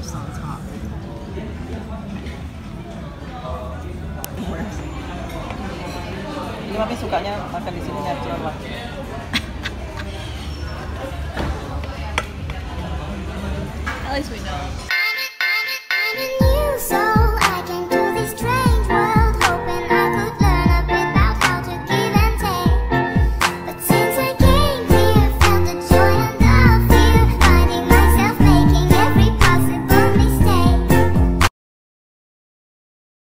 toast on top. Ini Mami sukanya makan di sini natural lah. At least we know.